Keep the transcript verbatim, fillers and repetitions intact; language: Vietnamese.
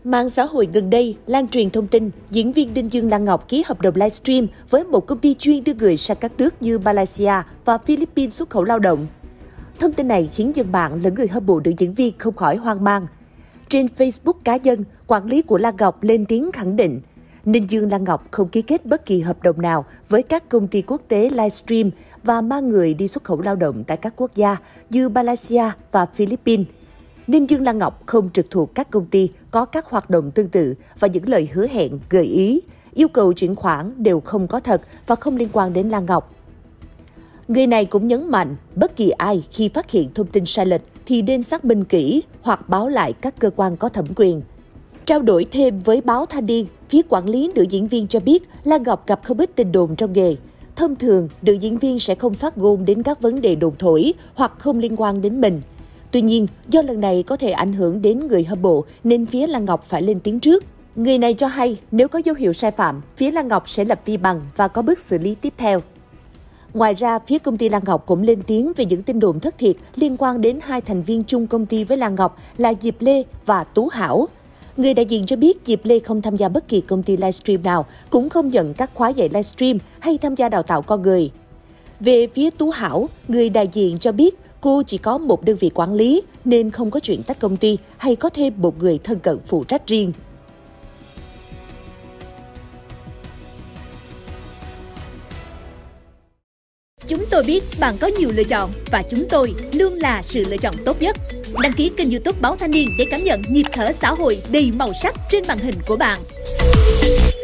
Mạng xã hội gần đây lan truyền thông tin diễn viên Đinh Dương Lan Ngọc ký hợp đồng livestream với một công ty chuyên đưa người sang các nước như Malaysia và Philippines xuất khẩu lao động. Thông tin này khiến dân mạng lẫn người hâm mộ nữ diễn viên không khỏi hoang mang. Trên Facebook cá nhân, quản lý của Lan Ngọc lên tiếng khẳng định Đinh Dương Lan Ngọc không ký kết bất kỳ hợp đồng nào với các công ty quốc tế livestream và mang người đi xuất khẩu lao động tại các quốc gia như Malaysia và Philippines. Đinh Dương Lan Ngọc không trực thuộc các công ty có các hoạt động tương tự và những lời hứa hẹn, gợi ý, yêu cầu chuyển khoản đều không có thật và không liên quan đến Lan Ngọc. Người này cũng nhấn mạnh, bất kỳ ai khi phát hiện thông tin sai lệch thì nên xác minh kỹ hoặc báo lại các cơ quan có thẩm quyền. Trao đổi thêm với báo Thanh niên, phía quản lý nữ diễn viên cho biết Lan Ngọc gặp không ít tin đồn trong nghề. Thông thường, nữ diễn viên sẽ không phát ngôn đến các vấn đề đồn thổi hoặc không liên quan đến mình. Tuy nhiên, do lần này có thể ảnh hưởng đến người hâm mộ nên phía Lan Ngọc phải lên tiếng trước. Người này cho hay nếu có dấu hiệu sai phạm, phía Lan Ngọc sẽ lập vi bằng và có bước xử lý tiếp theo. Ngoài ra, phía công ty Lan Ngọc cũng lên tiếng về những tin đồn thất thiệt liên quan đến hai thành viên chung công ty với Lan Ngọc là Diệp Lê và Tú Hảo. Người đại diện cho biết Diệp Lê không tham gia bất kỳ công ty livestream nào, cũng không nhận các khóa dạy livestream hay tham gia đào tạo con người. Về phía Tú Hảo, người đại diện cho biết cô chỉ có một đơn vị quản lý nên không có chuyện tách công ty hay có thêm một người thân cận phụ trách riêng. Chúng tôi biết bạn có nhiều lựa chọn và chúng tôi luôn là sự lựa chọn tốt nhất. Đăng ký kênh YouTube Báo Thanh niên để cảm nhận nhịp thở xã hội đầy màu sắc trên màn hình của bạn.